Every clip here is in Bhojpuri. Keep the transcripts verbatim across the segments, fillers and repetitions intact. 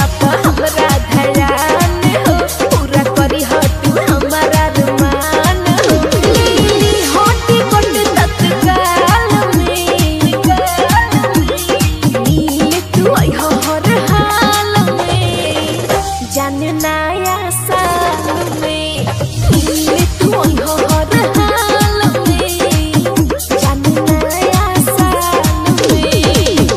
पर हमरा धरान हो पूरा करी हो तू हमारा अरमान हो लीली होटी कोट तत्काल में नीले तू आई हो हर हाल में जान नया साल में नीले तू आई हो हर हाल में जान नया साल में।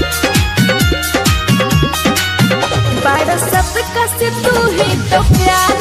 बड़ा सबका से तू ही तो प्यार